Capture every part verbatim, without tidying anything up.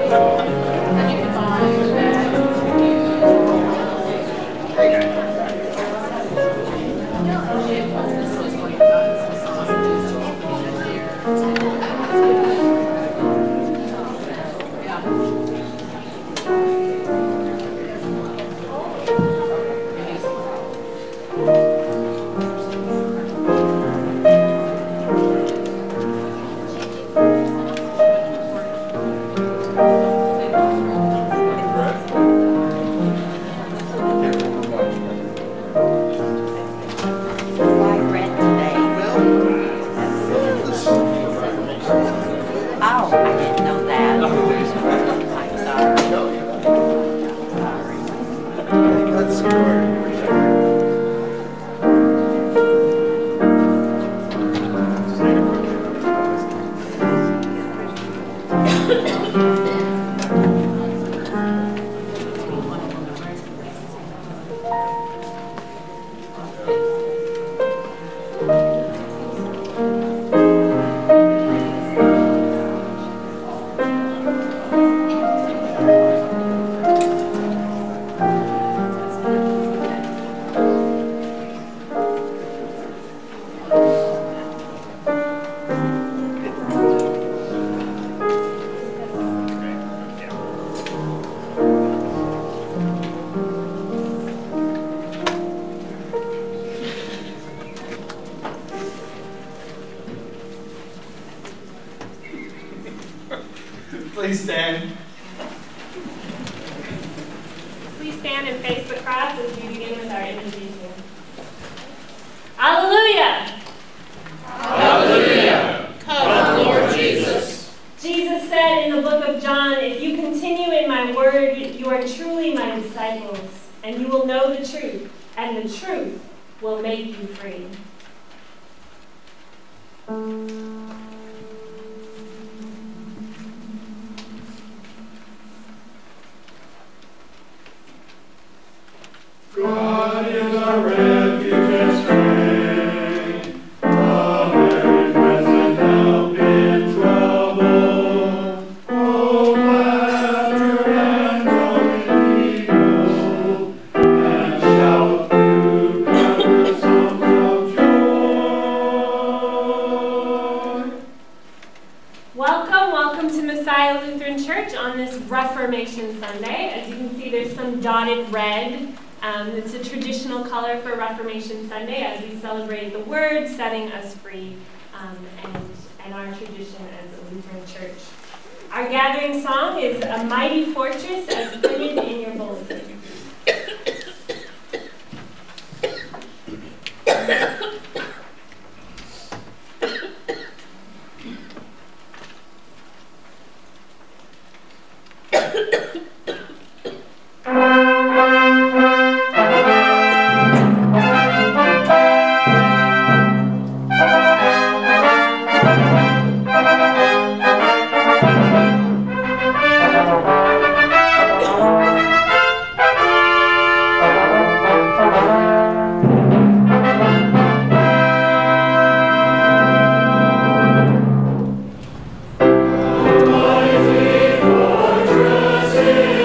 Please stand. Please stand and face the cross as we begin with our invocation. Alleluia! Alleluia! Come, Lord Jesus. Jesus said in the book of John, if you continue in my word, you are truly my disciples, and you will know the truth, and the truth will make you free. God is our refuge and strength, a very present help in trouble. Oh, laughter and joy eagle, and shout through countless songs of joy. Welcome, welcome to Messiah Lutheran Church on this Reformation Sunday. As you can see, there's some dotted red. Um, it's a traditional color for Reformation Sunday as we celebrate the Word setting us free um, and, and our tradition as a Lutheran church. Our gathering song is A Mighty Fortress, as printed in your bulletin. Mighty fortress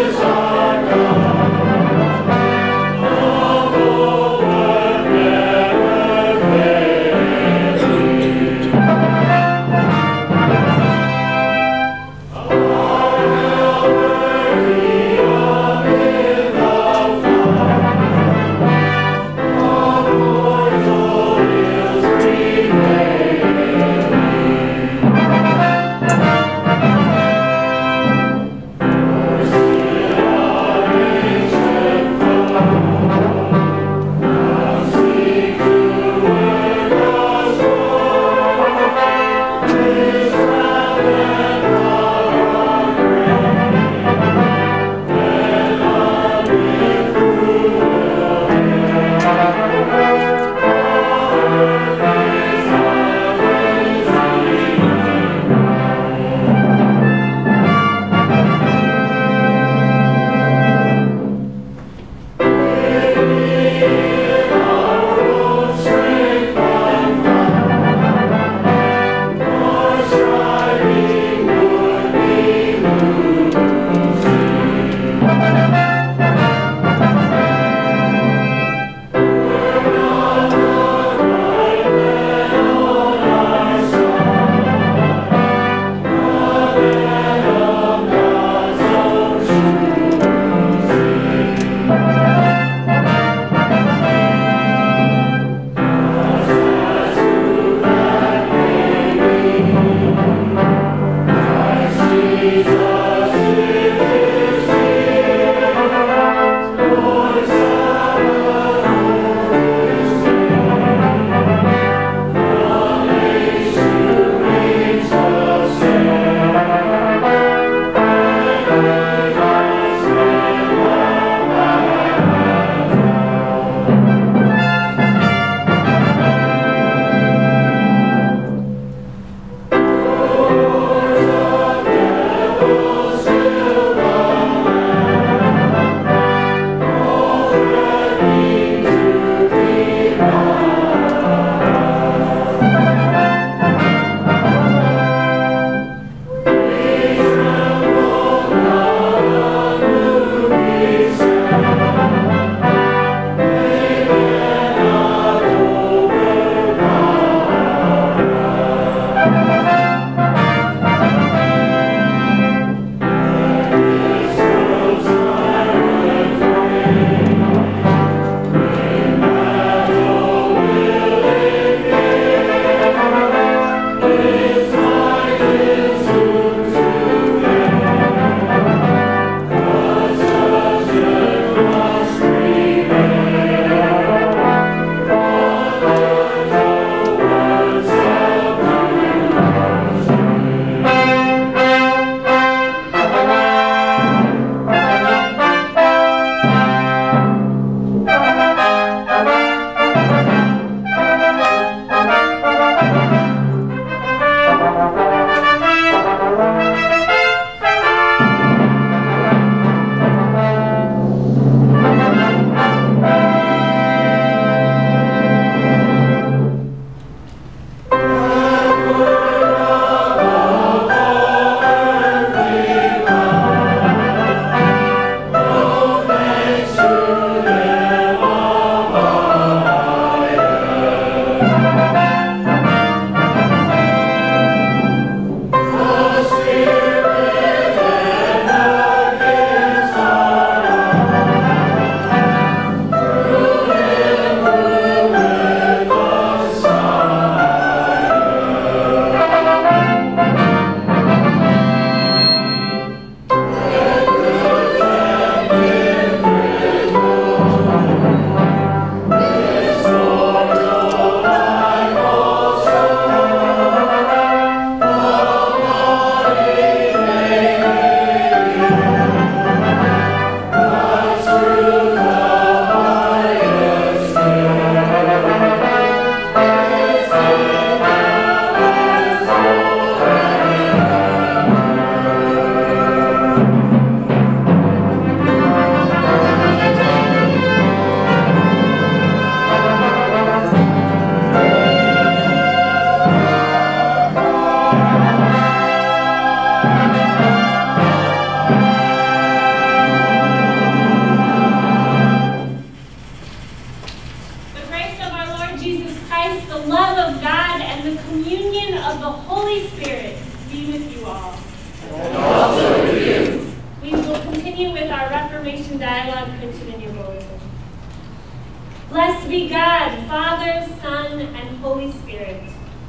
Blessed be God, Father, Son, and Holy Spirit.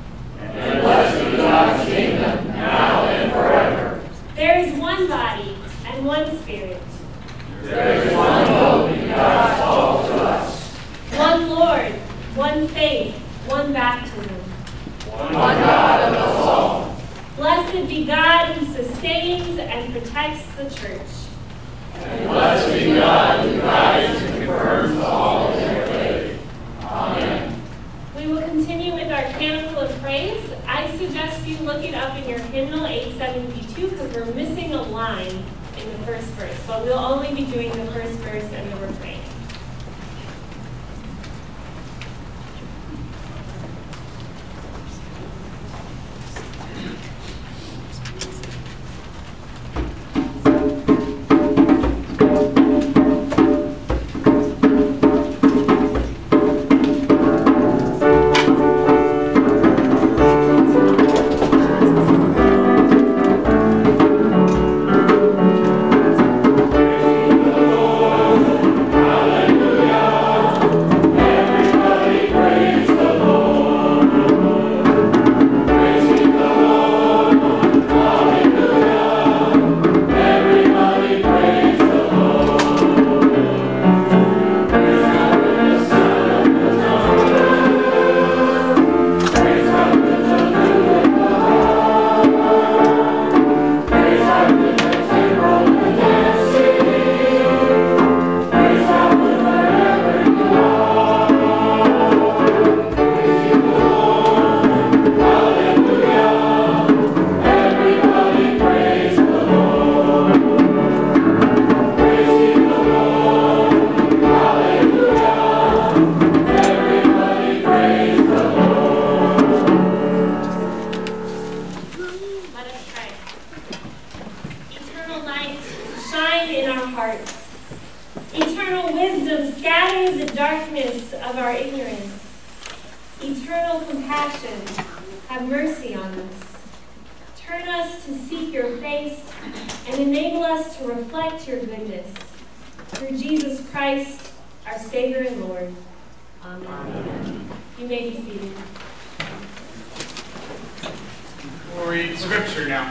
And blessed be God's kingdom, now and forever. There is one body and one Spirit. There is one hope in God's call to us. One Lord, one faith, one baptism. One God of us all. Blessed be God who sustains and protects the church. And blessed be God who guides and confirms all in their faith. Amen. We will continue with our canticle of praise. I suggest you look it up in your hymnal eight seventy-two because we're missing a line in the first verse, but we'll only be doing the first verse and the refrain. Praise the Lord. shine in our hearts. Eternal wisdom, scatter the darkness of our ignorance. Eternal compassion, have mercy on us. Turn us to seek your face and enable us to reflect your goodness. Through Jesus Christ, our Savior and Lord. Amen. Amen. You may be seated. We'll read scripture now.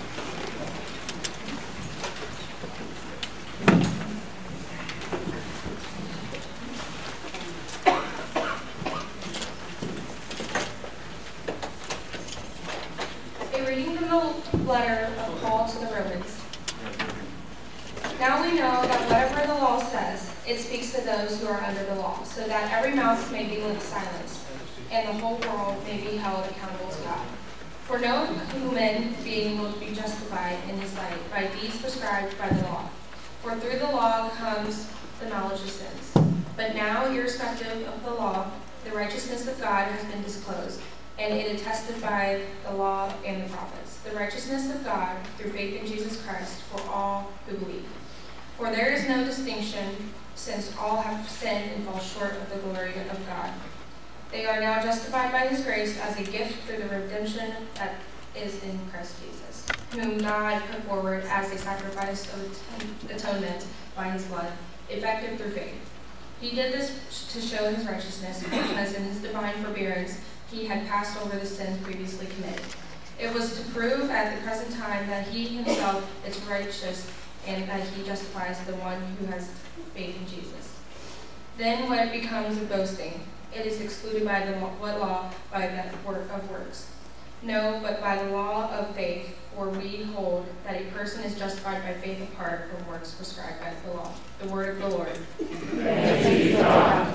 A reading from the letter of Paul to the Romans. Now we know that whatever the law says, it speaks to those who are under the law, so that every mouth may be silenced, and the whole world may be held accountable to God. For no human being will be justified in his sight by deeds prescribed by the law. For through the law comes the knowledge of sins. But now, irrespective of the law, the righteousness of God has been disclosed, and it is attested by the law and the prophets, the righteousness of God through faith in Jesus Christ for all who believe. For there is no distinction, since all have sinned and fall short of the glory of God. They are now justified by his grace as a gift through the redemption that is in Christ Jesus, whom God put forward as a sacrifice of atonement by his blood, effective through faith. He did this to show his righteousness, because in his divine forbearance he had passed over the sins previously committed. It was to prove at the present time that he himself is righteous, and that he justifies the one who has faith in Jesus. Then when it becomes a boasting, it is excluded by the law, what law? By the work of works. No, but by the law of faith, for we hold that a person is justified by faith apart from works prescribed by the law. The word of the Lord. Thanks be to God.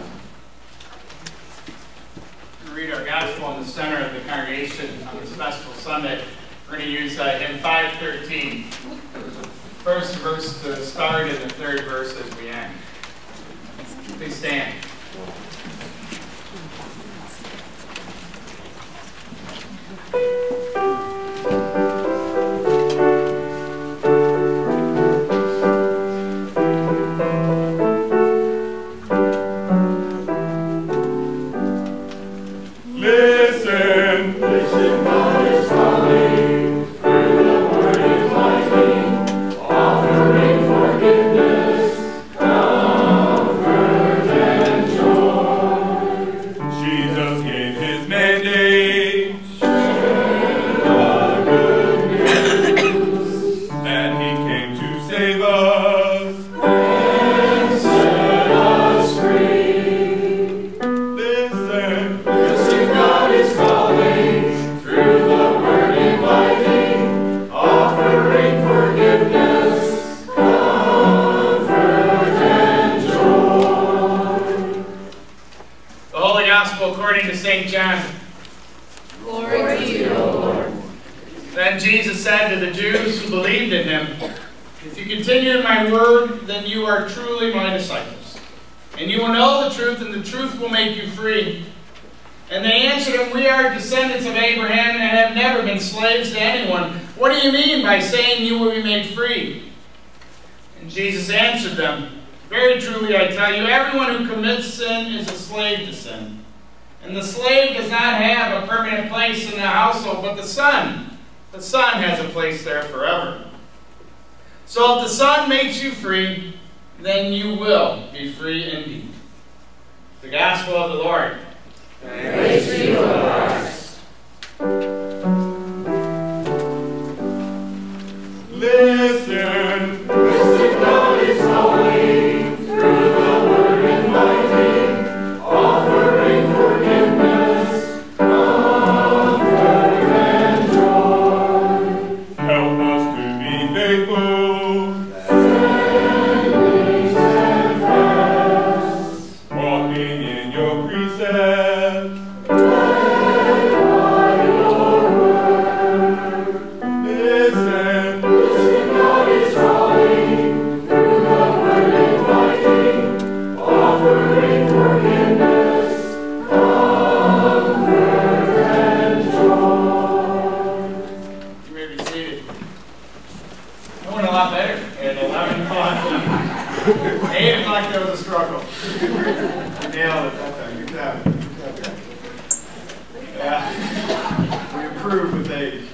We'll read our gospel in the center of the congregation on this festival Sunday. We're going to use uh, hymn five thirteen. First verse to start and the third verse as we end. Please stand. Listen, listen, God is calling through the word inviting, offering forgiveness, comfort and joy. Jesus gave his mandate, share the good news, that he came to save us and set us free. Listen, listen, God is calling through the word inviting, offering forgiveness, comfort and joy. The Holy Gospel according to Saint John. Glory to you, O Lord. Then Jesus said to the Jews who believed in him, "If you continue in my word, then you are truly my disciples. And you will know the truth, and the truth will make you free." And they answered him, "We are descendants of Abraham and have never been slaves to anyone. What do you mean by saying you will be made free?" And Jesus answered them, "Very truly I tell you, everyone who commits sin is a slave to sin. And the slave does not have a permanent place in the household, but the son. The son has a place there forever. So if the Son makes you free, then you will be free indeed." The Gospel of the Lord. Praise to you, O Christ. Listen, listen, God is calling through the word inviting, offering forgiveness, comfort and joy. Help us to be faithful, standing steadfast, walking in your precepts, led by your word. Listen, listen, God is I went a lot better at eleven o'clock. eight o'clock, there was a struggle. I nailed it that time. Good job. Good job. Yeah. We improved with age.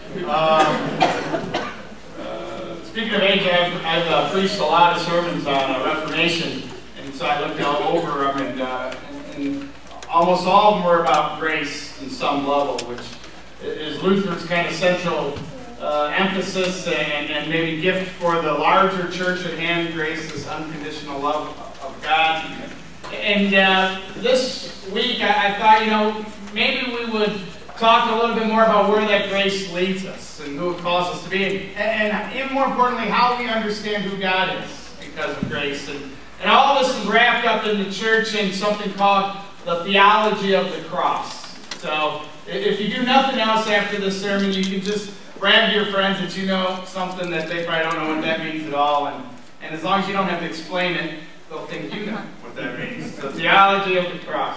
Um, uh, speaking of age, I've, I've uh, preached a lot of sermons on uh, Reformation, and so I looked all over them, and, uh, and, and almost all of them were about grace in some level, which is Luther's kind of central uh, emphasis and, and maybe gift for the larger church at hand, grace, this unconditional love of God. And uh, this week I, I thought, you know, maybe we would talk a little bit more about where that grace leads us and who it calls us to be, and, and even more importantly, how we understand who God is because of grace. And, and all this is wrapped up in the church in something called the theology of the cross. So if you do nothing else after this sermon, you can just brag to your friends that you know something that they probably don't know what that means at all. And, and as long as you don't have to explain it, they'll think you know what that means. The theology of the cross.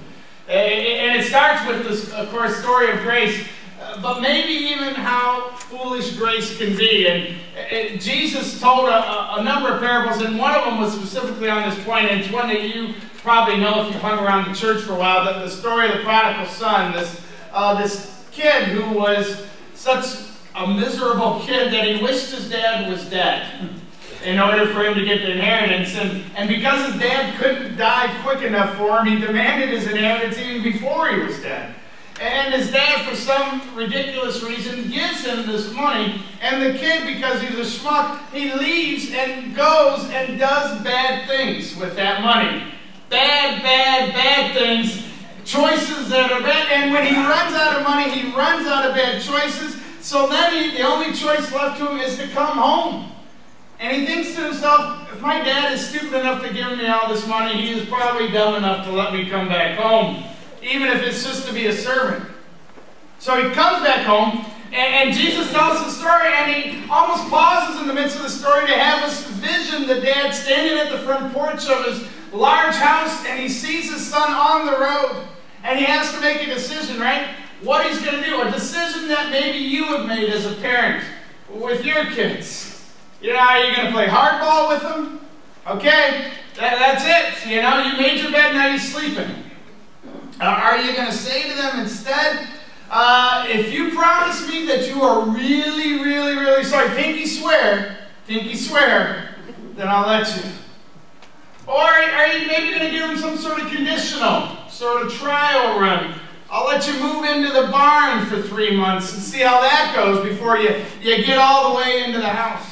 And it starts with this, of course, story of grace, but maybe even how foolish grace can be. And Jesus told a, a number of parables, and one of them was specifically on this point, and it's one that you probably know if you've hung around the church for a while, that the story of the prodigal son, this, uh, this kid who was such a miserable kid that he wished his dad was dead in order for him to get the inheritance. And, and because his dad couldn't die quick enough for him, he demanded his inheritance even before he was dead. And his dad, for some ridiculous reason, gives him this money, and the kid, because he's a schmuck, he leaves and goes and does bad things with that money. Bad, bad, bad things, choices that are bad, and when he runs out of money, he runs out of bad choices, so then he, the only choice left to him is to come home. And he thinks to himself, if my dad is stupid enough to give me all this money, he is probably dumb enough to let me come back home, even if it's just to be a servant. So he comes back home, and, and Jesus tells the story, and he almost pauses in the midst of the story to have us vision the dad standing at the front porch of his large house, and he sees his son on the road, and he has to make a decision, right? What he's going to do, a decision that maybe you have made as a parent with your kids. You know, are you going to play hardball with them? Okay, that, that's it. You know, you made your bed, now you're sleeping. Uh, are you going to say to them instead, uh, if you promise me that you are really, really, really sorry, pinky swear, pinky swear, then I'll let you. Or are you maybe going to give them some sort of conditional, sort of trial run? I'll let you move into the barn for three months and see how that goes before you, you get all the way into the house.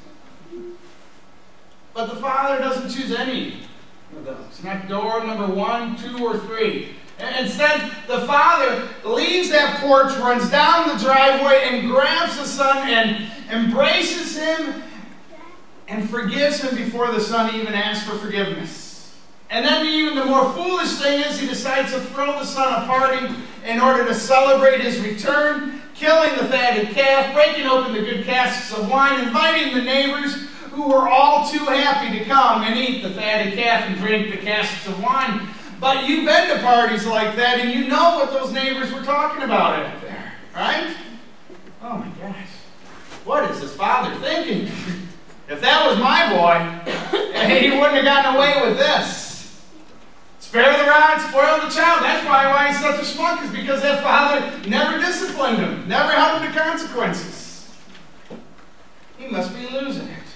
But the Father doesn't choose any of those. Not door number one, two, or three. Instead, the Father leaves that porch, runs down the driveway, and grabs the Son and embraces him and forgives him before the Son even asks for forgiveness. And then even the more foolish thing is he decides to throw the Son a party in order to celebrate his return, killing the fatted calf, breaking open the good casks of wine, inviting the neighbors who were all too happy to come and eat the fatted calf and drink the casks of wine. But you've been to parties like that, and you know what those neighbors were talking about out there, right? Oh my gosh. What is this father thinking? If that was my boy, he wouldn't have gotten away with this. Spare the rod, spoil the child. That's why, why he's such a schmuck, is because that father never disciplined him, never held him to consequences. He must be losing it.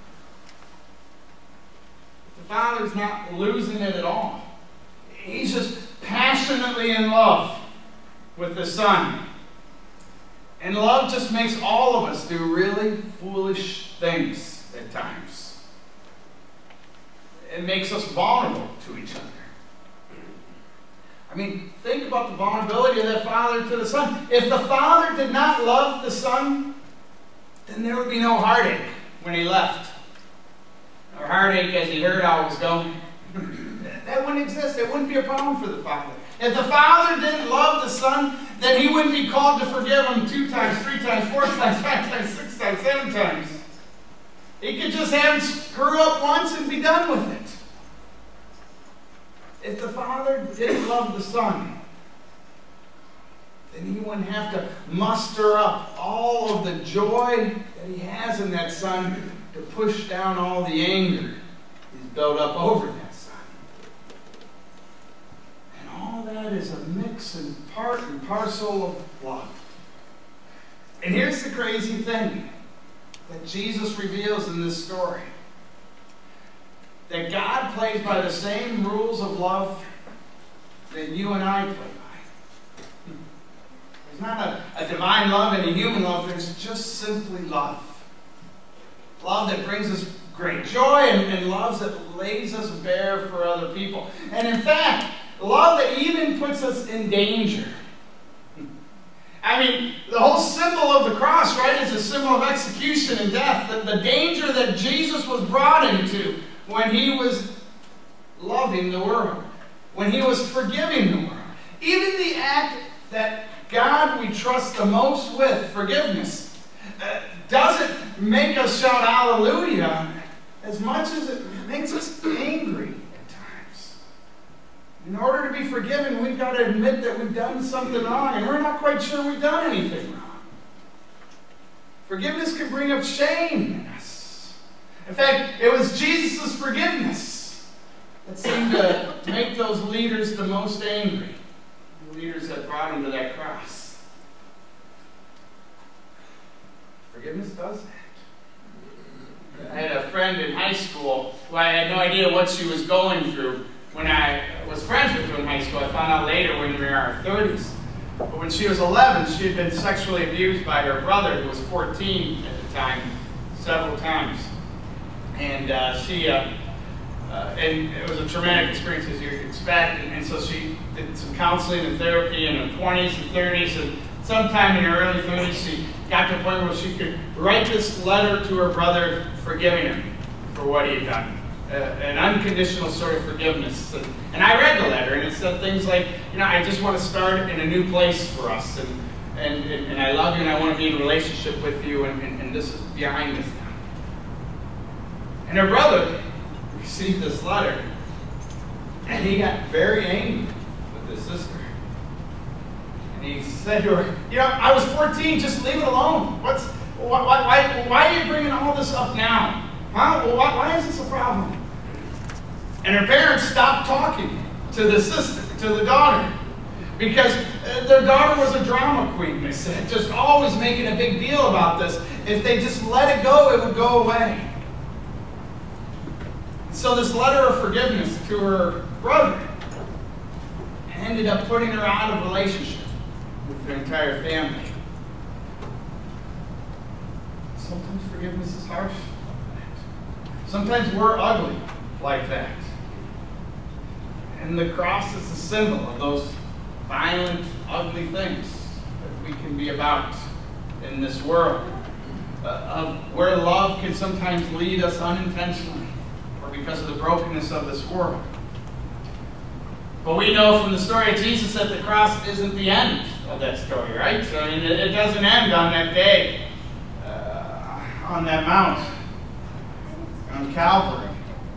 The father's not losing it at all. He's just passionately in love with the Son. And love just makes all of us do really foolish things at times. It makes us vulnerable to each other. I mean, think about the vulnerability of that father to the Son. If the father did not love the Son, then there would be no heartache when he left. Or heartache as he heard how it was going. That wouldn't exist. It wouldn't be a problem for the Father. If the Father didn't love the Son, then he wouldn't be called to forgive him two times, three times, four times, five times, six times, seven times. He could just have him screw up once and be done with it. If the Father didn't love the Son, then he wouldn't have to muster up all of the joy that that he has in that son to push down all the anger he's built up over that son. And all that is a mix and part and parcel of love. And here's the crazy thing that Jesus reveals in this story. That God plays by the same rules of love that you and I play by. There's not a, a divine love and a human love. There's just simply love. Love that brings us great joy and, and love that lays us bare for other people. And in fact, love that even puts us in danger. I mean, the whole symbol of the cross, right, is a symbol of execution and death. The, the danger that Jesus was brought into when he was loving the world, when he was forgiving the world. Even the act that God we trust the most with, forgiveness, uh, doesn't make us shout hallelujah as much as it makes us angry at times. In order to be forgiven, we've got to admit that we've done something wrong, and we're not quite sure we've done anything wrong. Forgiveness can bring up shame in us. In fact, it was Jesus' forgiveness that seemed to make those leaders the most angry. The leaders that brought him to that cross. Forgiveness does that. I had a friend in high school who I had no idea what she was going through. When I was friends with her in high school, I found out later when we were in our thirties. But when she was eleven, she had been sexually abused by her brother, who was fourteen at the time, several times. And uh, she, uh, uh, and it was a traumatic experience, as you would expect. And, and so she did some counseling and therapy in her twenties and thirties. And sometime in her early thirties, she got to a point where she could write this letter to her brother, forgiving him for what he had done. Uh, an unconditional sort of forgiveness. And, and I read the letter, and it said things like, you know, I just want to start in a new place for us, and, and, and, and I love you, and I want to be in a relationship with you, and, and, and this is behind us now. And her brother received this letter, and he got very angry with his sister. And he said to her, you know, I was fourteen, just leave it alone. What's, why, why, why are you bringing all this up now? Huh? Well, why, why is this a problem? And her parents stopped talking to the sister, to the daughter, because their daughter was a drama queen, they said, just always making a big deal about this. If they just let it go, it would go away. So this letter of forgiveness to her brother ended up putting her out of relationship with her entire family. Sometimes forgiveness is harsh. Sometimes we're ugly like that. And the cross is a symbol of those violent, ugly things that we can be about in this world. Uh, of where love can sometimes lead us unintentionally or because of the brokenness of this world. But we know from the story of Jesus that the cross isn't the end of that story, right? So, I mean, it, it doesn't end on that day, uh, on that mount. On Calvary.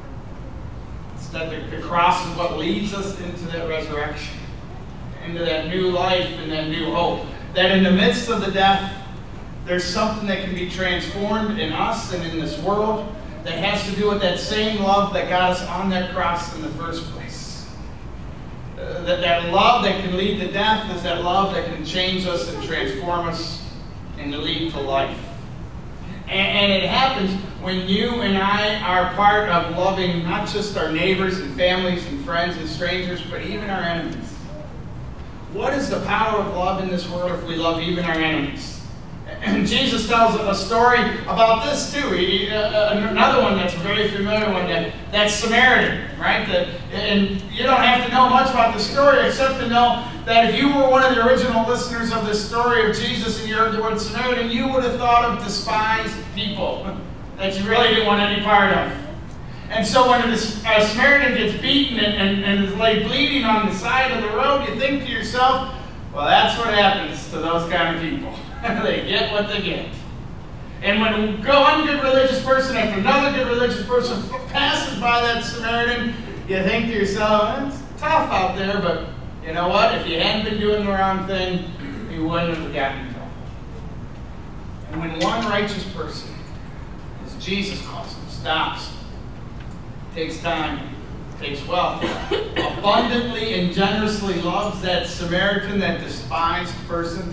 Instead, the, the cross is what leads us into that resurrection, into that new life and that new hope. That in the midst of the death, there's something that can be transformed in us and in this world that has to do with that same love that got us on that cross in the first place. Uh, that, that love that can lead to death is that love that can change us and transform us and lead to life. And it happens when you and I are part of loving not just our neighbors and families and friends and strangers, but even our enemies. What is the power of love in this world if we love even our enemies? And Jesus tells a story about this too. He, uh, another one that's a very familiar one, that, that Samaritan, right? That, and you don't have to know much about the story except to know that if you were one of the original listeners of this story of Jesus and you heard the word Samaritan, you would have thought of despised people that you really didn't want any part of. And so when a Samaritan gets beaten and, and, and is laid bleeding on the side of the road, you think to yourself, well, that's what happens to those kind of people. They get what they get. And when one good religious person after another good religious person passes by that Samaritan, you think to yourself, it's tough out there, but you know what? If you hadn't been doing the wrong thing, you wouldn't have gotten in trouble. And when one righteous person, as Jesus calls him, stops, takes time, takes wealth, abundantly and generously loves that Samaritan, that despised person,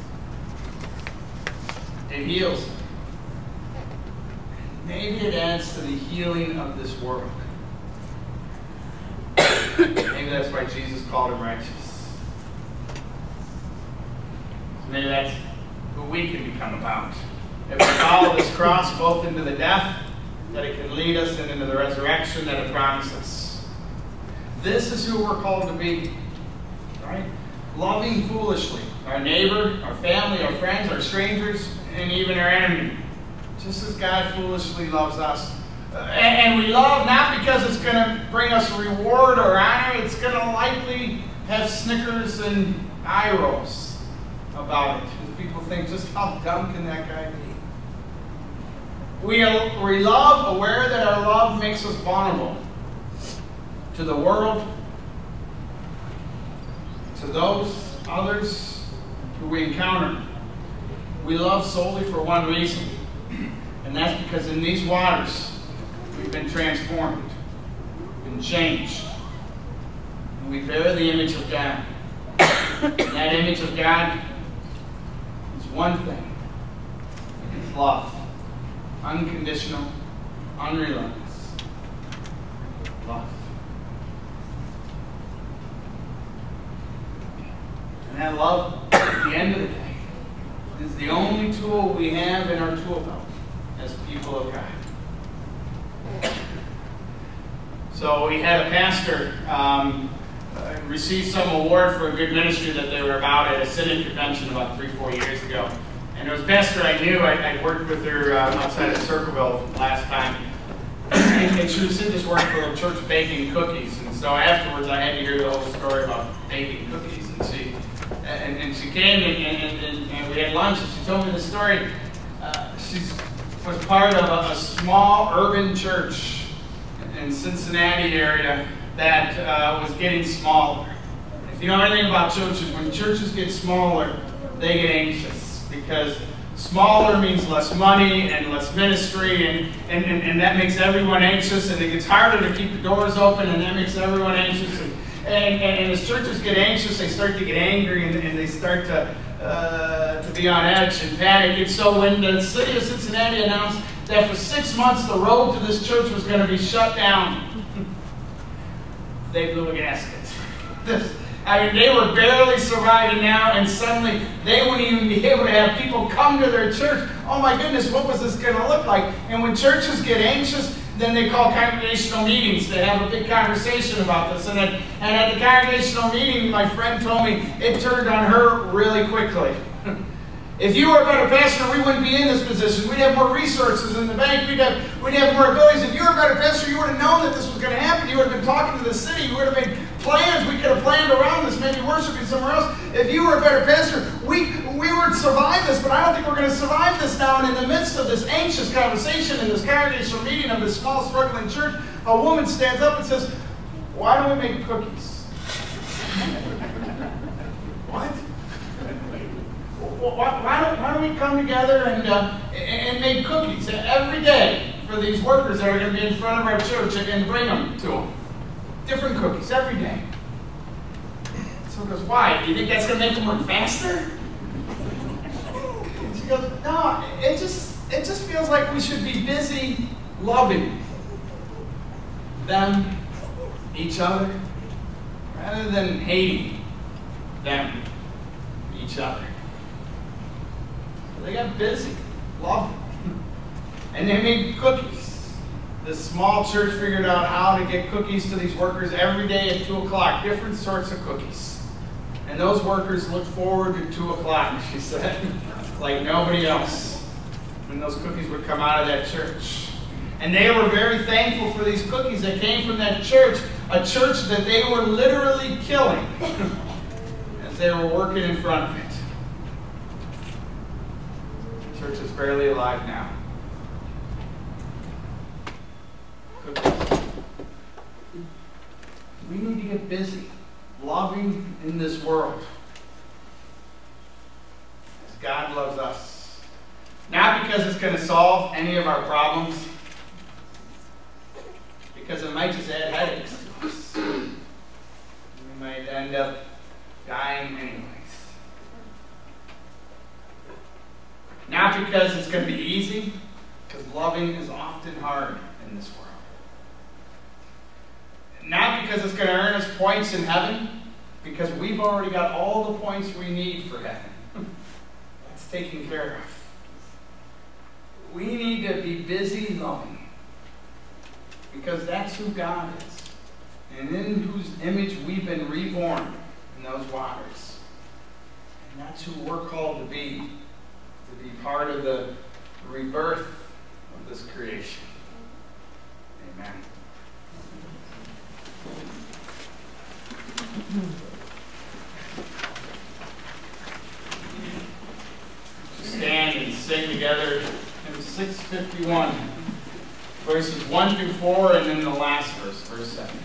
it heals him. Maybe it adds to the healing of this world. Maybe that's why Jesus called him righteous. So maybe that's who we can become about. If we follow this cross both into the death that it can lead us and into the resurrection that it promises. This is who we're called to be. Right? Loving foolishly. Our neighbor, our family, our friends, our strangers, and even our enemy. Just as God foolishly loves us. Uh, and, and we love not because it's going to bring us reward or honor. It's going to likely have snickers and eye rolls about it. Because people think, just how dumb can that guy be? We, we love, aware that our love makes us vulnerable to the world, to those others who we encounter. We love solely for one reason, and that's because in these waters we've been transformed, been changed, and we bear the image of God. And that image of God is one thing. It's love. Unconditional, unrelentless love. And that love, at the end of the day, is the only tool we have in our tool belt as people of God. So we had a pastor um, uh, receive some award for a good ministry that they were about at a synod convention about three, four years ago. And it was a pastor I knew. I, I worked with her uh, outside of Circleville last time. And she was in this work for a church baking cookies. And so afterwards I had to hear the whole story about baking cookies. And she and, and she came and, and, and, and we had lunch and she told me the story. Uh, she was part of a, a small urban church in Cincinnati area that uh, was getting smaller. If you know anything about churches, when churches get smaller, they get anxious. Because smaller means less money and less ministry, and, and, and, and that makes everyone anxious, and it gets harder to keep the doors open, and that makes everyone anxious. And, and, and as churches get anxious, they start to get angry, and, and they start to, uh, to be on edge and panic. And so when the city of Cincinnati announced that for six months the road to this church was going to be shut down, they blew a gasket. This, I mean, they were barely surviving now, and suddenly they wouldn't even be able to have people come to their church. Oh my goodness, what was this going to look like? And when churches get anxious, then they call congregational meetings. They have a big conversation about this. And at, and at the congregational meeting, my friend told me, it turned on her really quickly. If you were a better pastor, we wouldn't be in this position. We'd have more resources in the bank. We'd have, we'd have more abilities. If you were a better pastor, you would have known that this was going to happen. You would have been talking to the city. You would have made plans. We could have planned around this, maybe worshiping somewhere else. If you were a better pastor, we, we would survive this, but I don't think we're going to survive this now. And in the midst of this anxious conversation in this congregational meeting of this small, struggling church, a woman stands up and says, why don't we make cookies? What? Why, why, don't, why don't we come together and, uh, and make cookies every day for these workers that are going to be in front of our church and, and bring them to them? Different cookies every day. So he goes, why? Do you think that's going to make them work faster? And she goes, no, it just, it just feels like we should be busy loving them, each other, rather than hating them, each other. They got busy, loving, and they made cookies. This small church figured out how to get cookies to these workers every day at two o'clock, different sorts of cookies. And those workers looked forward to two o'clock, she said, like nobody else, when those cookies would come out of that church. And they were very thankful for these cookies that came from that church, a church that they were literally killing as they were working in front of it. Church is barely alive now. Cookies. We need to get busy loving in this world as God loves us. because it's going to solve any of our problems, because it might just add headaches to us. We might end up dying anyways. Not because it's going to be easy, because loving is often hard in this world. Not because it's going to earn us points in heaven, because we've already got all the points we need for heaven. That's taken care of. We need to be busy loving, because that's who God is, and in whose image we've been reborn in those waters. And that's who we're called to be, to be part of the rebirth of this creation. Amen. Stand and sing together hymn six fifty-one, verses one through four, and then the last verse, verse seven.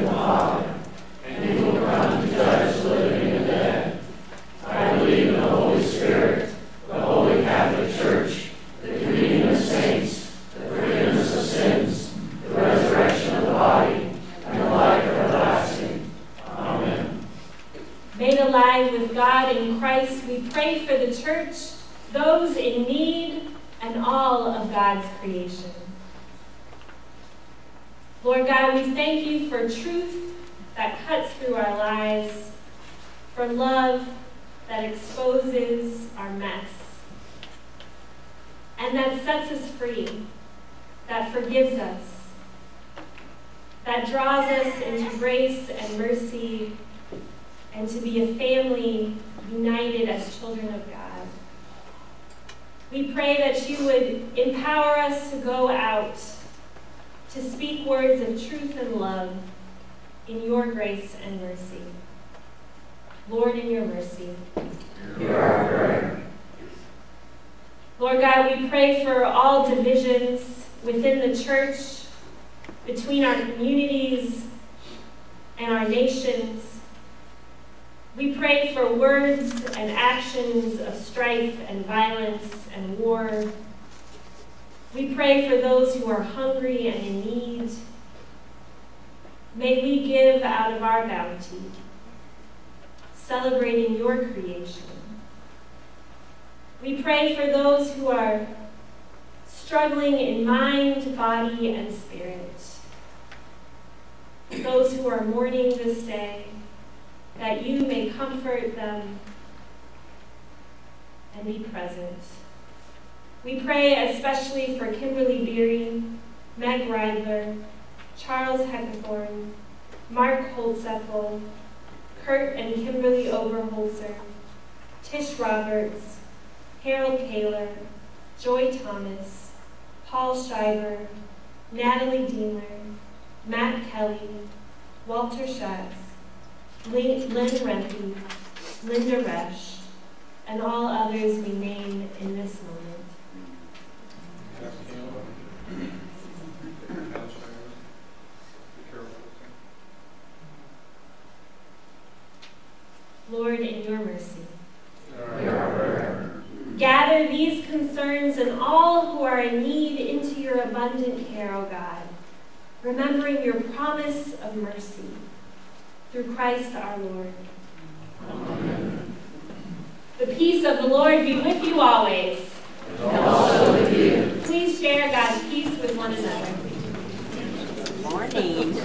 Believe in the Holy pray for the church, those in need, and all of God's creation. Lord God, we thank you for truth that cuts through our lives, for love that exposes our mess, and that sets us free, that forgives us, that draws us into grace and mercy, and to be a family united as children of God. We pray that you would empower us to go out, to speak words of truth and love in your grace and mercy. Lord, in your mercy. Hear our prayer. Lord God, we pray for all divisions within the church, between our communities and our nations. We pray for words and actions of strife and violence and war. We pray for those who are hungry and in need. May we give out of our bounty, celebrating your creation. We pray for those who are struggling in mind, body, and spirit. Those who are mourning this day, that you may comfort them and be present. We pray especially for Kimberly Beery, Meg Reidler, Charles Heckathorn, Mark Holtzepfel, Kurt and Kimberly Oberholzer, Tish Roberts, Harold Kaler, Joy Thomas, Paul Schreiber, Natalie Diener, Matt Kelly, Walter Schatz, Lynn Rempe, Linda Resch, and all others we name in this moment. Lord, in your mercy. Gather these concerns and all who are in need into your abundant care, O God, remembering your promise of mercy through Christ our Lord. Amen. The peace of the Lord be with you always. And also with you. Please share God's peace with one another. Good morning.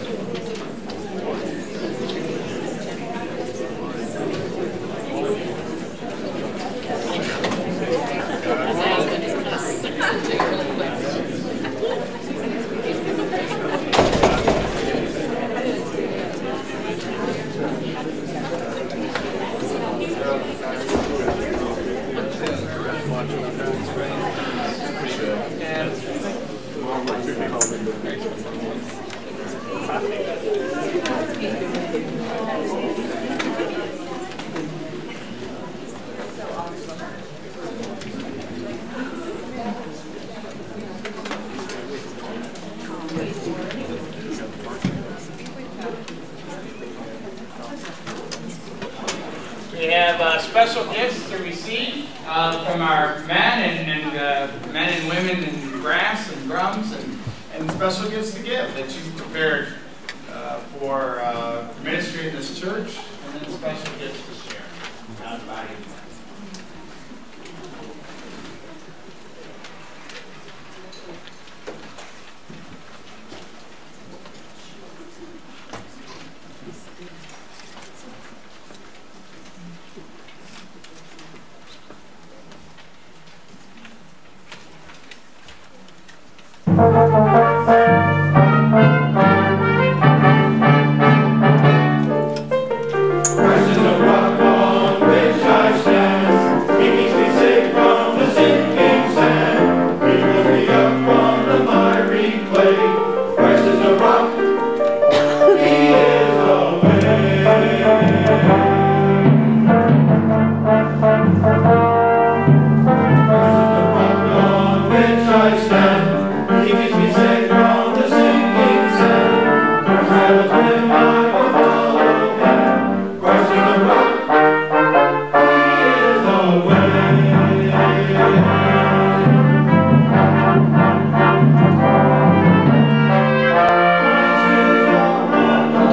We have uh, special gifts to receive uh, from our men and, and uh, men and women in brass and drums, and, and special gifts to give that you've prepared uh, for uh, the ministry in this church, and then special gifts to share out of the body.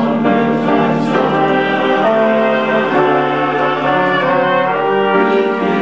Thank you.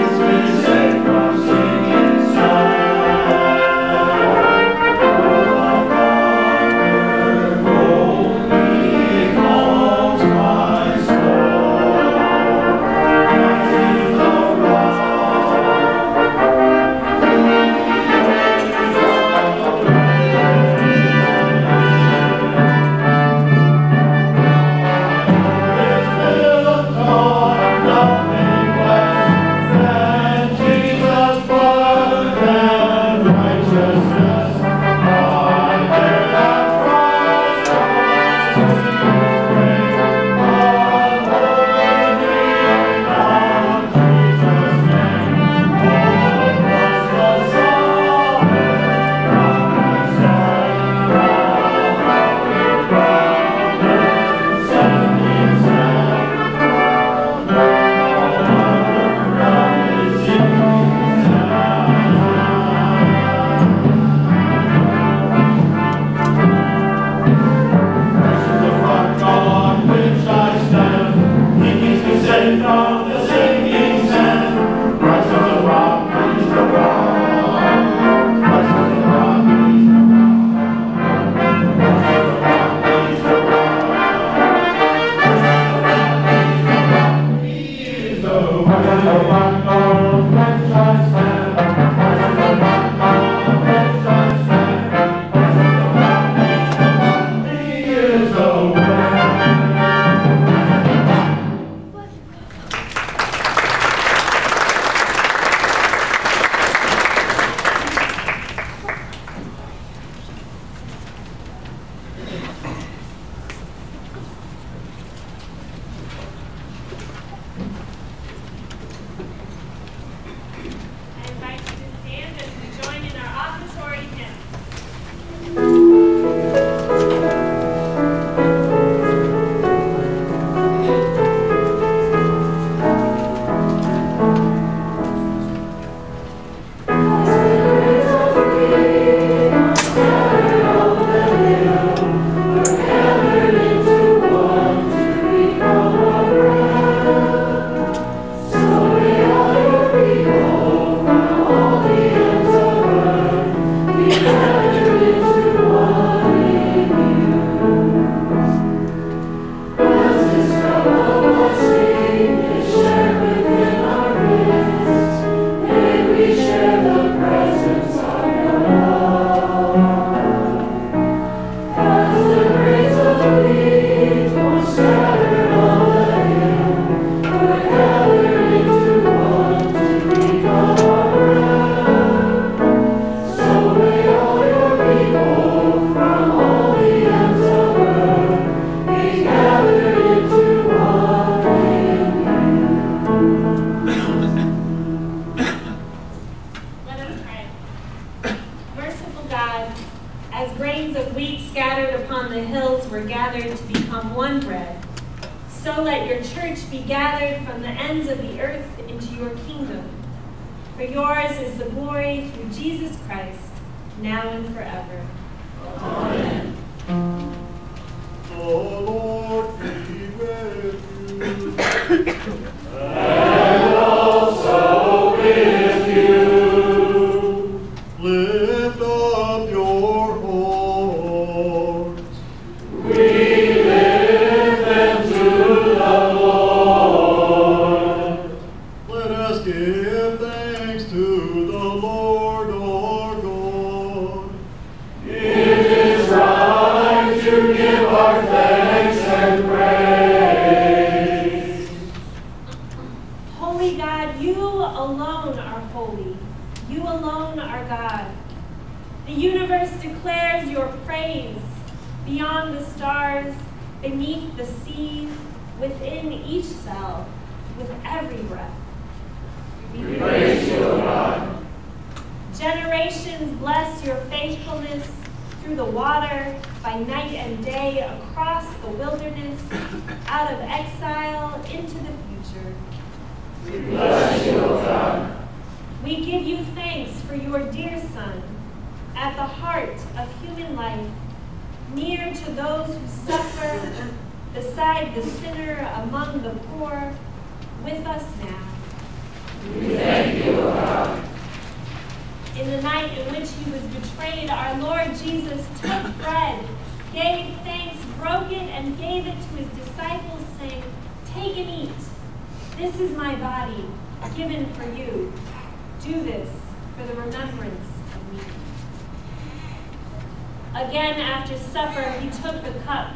Again, after supper, he took the cup,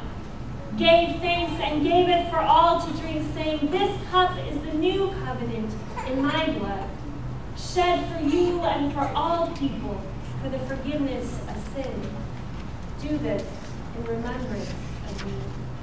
gave thanks, and gave it for all to drink, saying, "This cup is the new covenant in my blood, shed for you and for all people for the forgiveness of sin. Do this in remembrance of me.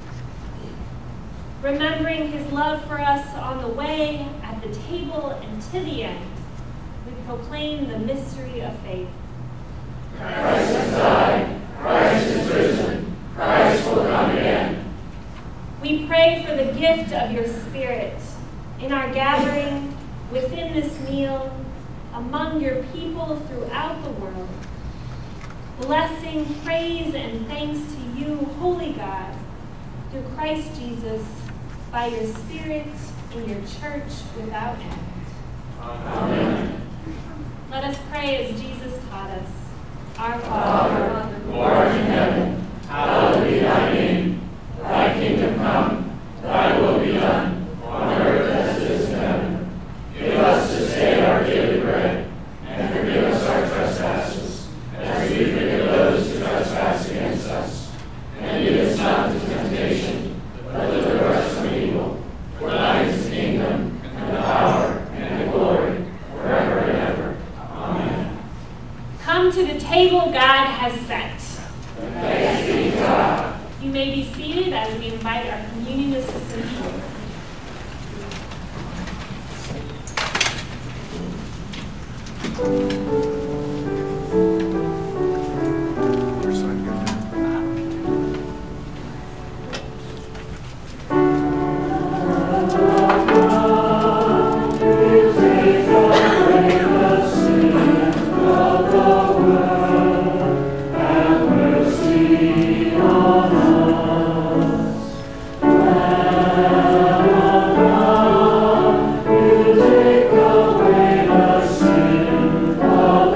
Remembering his love for us on the way, at the table, and to the end, we proclaim the mystery of faith. Christ has died, Christ is risen, Christ will come again. We pray for the gift of your Spirit in our gathering, within this meal, among your people throughout the world. Blessing, praise, and thanks to you, Holy God, through Christ Jesus, by your Spirit, in your church without end. Amen. Let us pray as Jesus taught us. Our Father, who art in heaven, hallowed be thy name. Thy kingdom come, thy will be done, on earth as it is in heaven. Give us this day our daily bread, and forgive us our trespasses, as we forgive those who trespass against us. And lead us not into temptation, but deliver us from evil. For thine is the kingdom, and the power, and the glory, forever and ever. Amen. come to the table God has set. Thanks be to God. You may be seated as we invite our communion assistants forward. Take away the sin of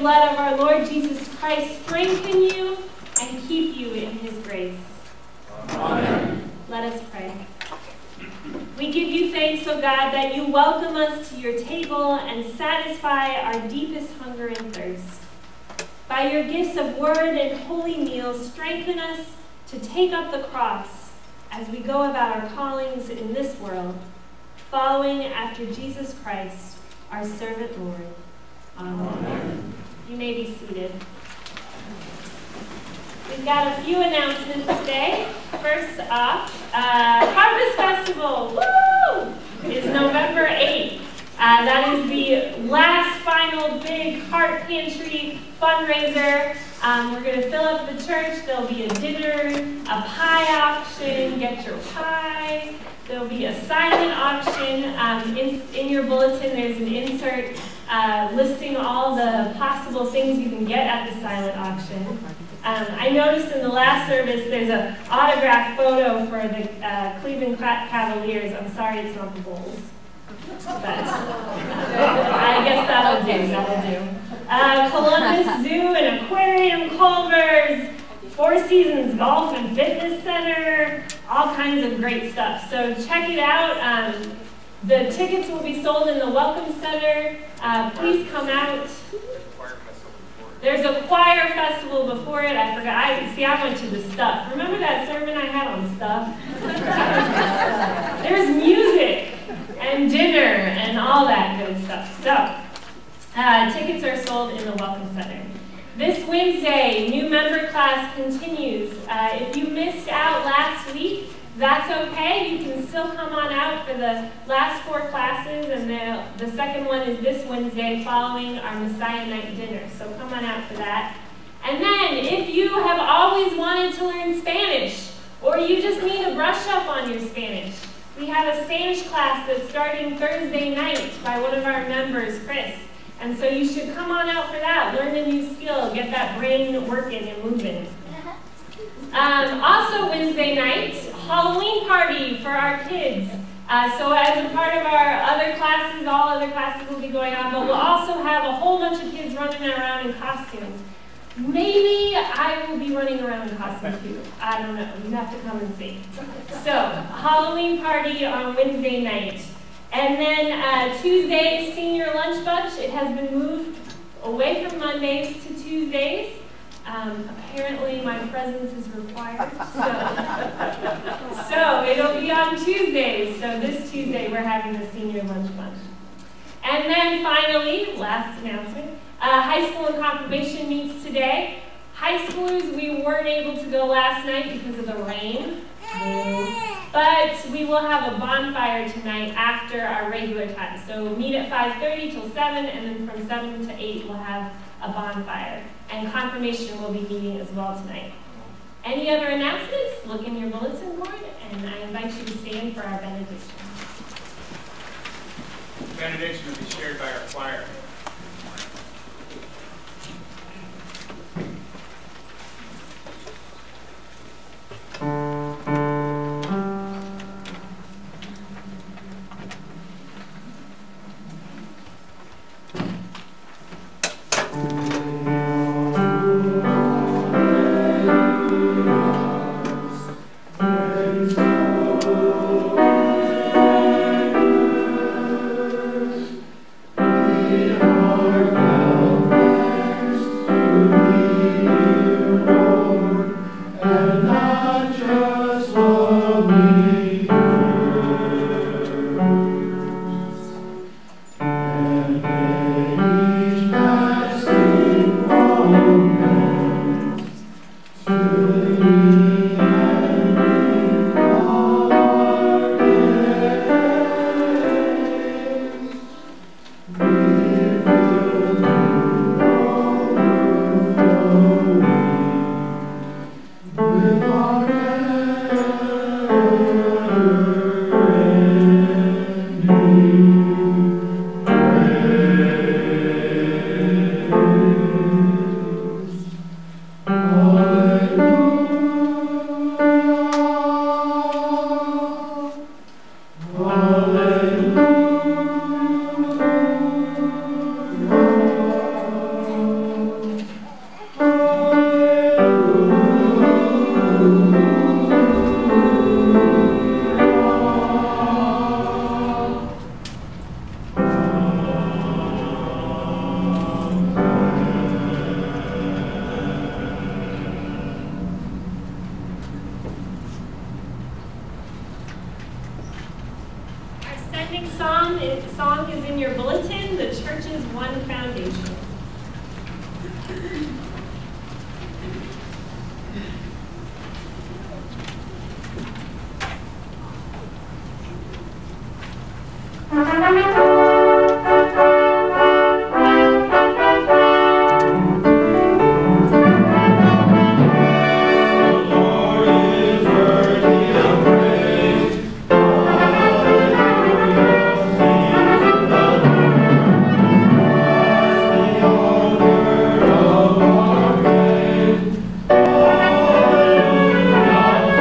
blood of our Lord Jesus Christ strengthen you and keep you in his grace. Amen. Let us pray. We give you thanks, O God, that you welcome us to your table and satisfy our deepest hunger and thirst. By your gifts of word and holy meals, strengthen us to take up the cross as we go about our callings in this world, following after Jesus Christ, our servant Lord. Amen. Amen. You may be seated. We've got a few announcements today. First off, uh, Harvest Festival, woo, is November eighth. Uh, that is the last final big heart pantry fundraiser. Um, we're going to fill up the church. There'll be a dinner, a pie auction, get your pie. There'll be a silent auction. Um, in, in your bulletin, there's an insert uh, listing all the possible things you can get at the silent auction. Um, I noticed in the last service there's an autographed photo for the uh, Cleveland Cavaliers. I'm sorry it's not the Bulls. But I guess that'll do, that'll do. Uh, Columbus Zoo and Aquarium, Culver's, Four Seasons Golf and Fitness Center, all kinds of great stuff. So check it out. Um, the tickets will be sold in the Welcome Center. Uh, please come out. There's a choir festival before it. I forgot. I see. I went to the stuff. Remember that sermon I had on stuff? There's music and dinner and all that good stuff. So, uh, tickets are sold in the Welcome Center. This Wednesday, new member class continues. Uh, if you missed out last week, that's okay. You can still come on out for the last four classes, and the, the second one is this Wednesday following our Messiah Night dinner. So come on out for that. And then, if you have always wanted to learn Spanish, or you just need to brush up on your Spanish, we have a Spanish class that's starting Thursday night by one of our members, Chris. And so you should come on out for that. Learn a new skill. Get that brain working and moving. Um, also Wednesday night, Halloween party for our kids. Uh, so as a part of our other classes, all other classes will be going on, but we'll also have a whole bunch of kids running around in costumes. Maybe I will be running around in costume too. I don't know. You have to come and see. So, Halloween party on Wednesday night. And then uh, Tuesday, senior lunch bunch. It has been moved away from Mondays to Tuesdays. Um, apparently my presence is required. So, so it'll be on Tuesdays. So this Tuesday we're having the senior lunch bunch. And then finally, last announcement, uh, high school and confirmation meets today. High schoolers, we weren't able to go last night because of the rain. But we will have a bonfire tonight after our regular time. So we'll meet at five thirty till seven, and then from seven to eight we'll have a bonfire. And confirmation will be meeting as well tonight. Any other announcements? Look in your bulletin board, and I invite you to stand for our benediction. Benediction will be shared by our choir. Yeah. song, song is in your bulletin, The Church's One Foundation.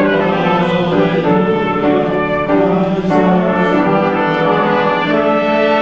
Hallelujah.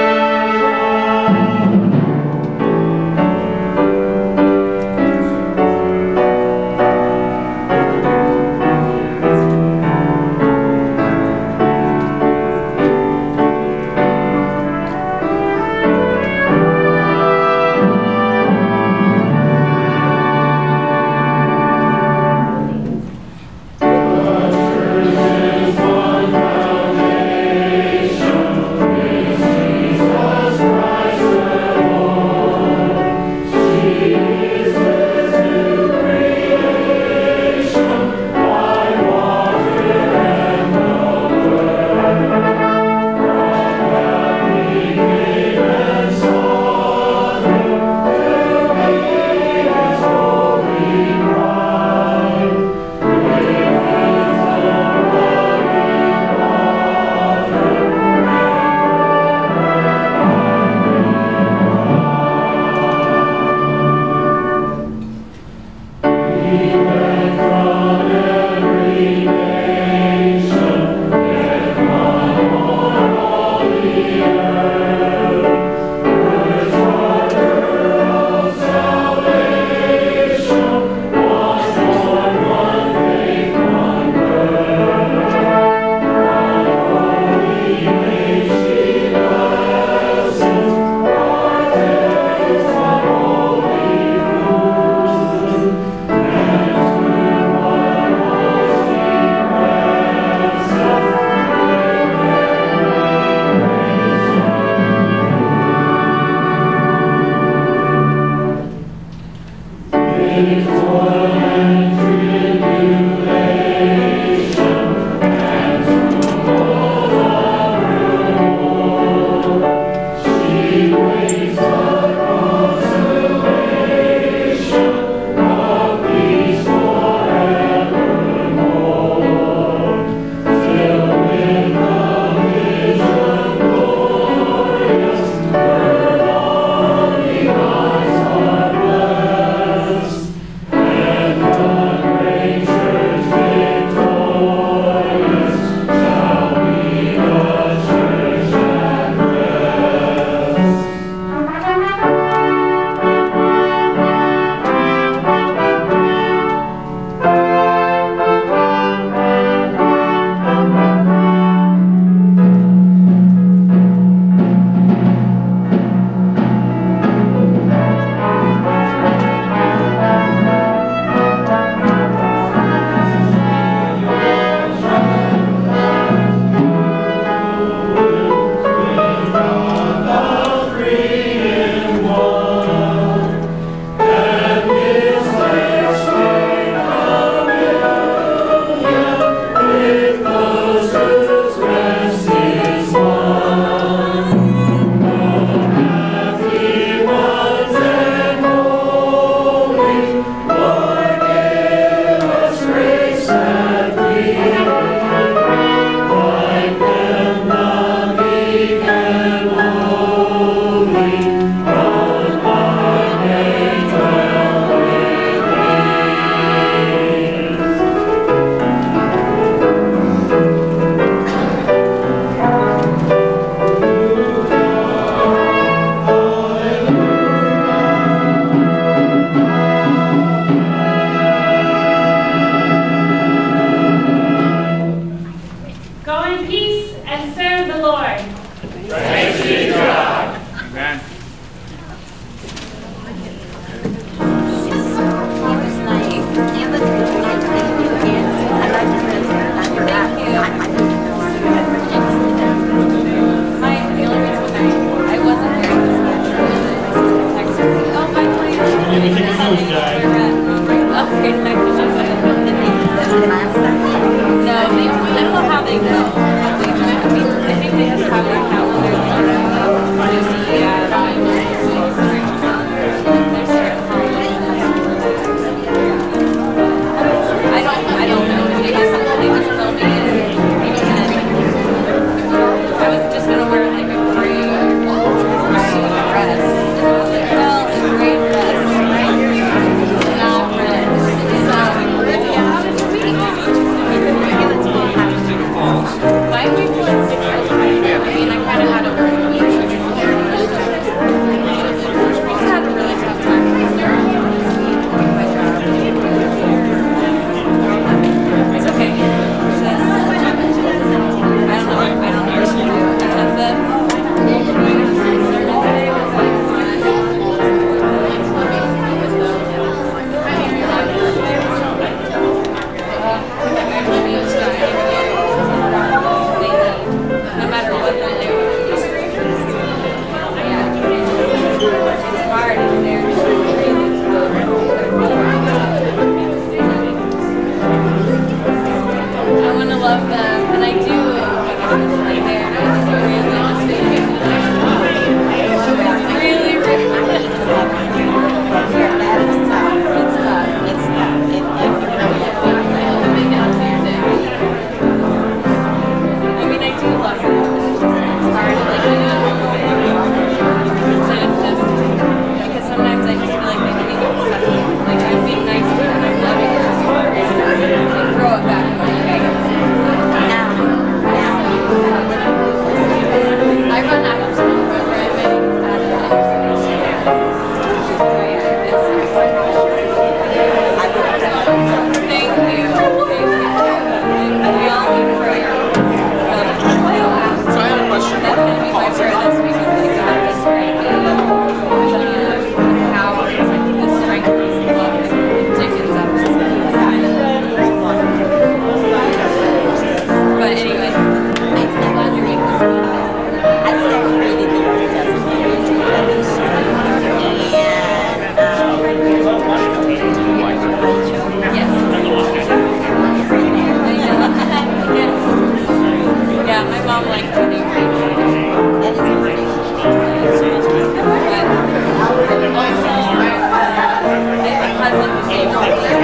cousin who's able to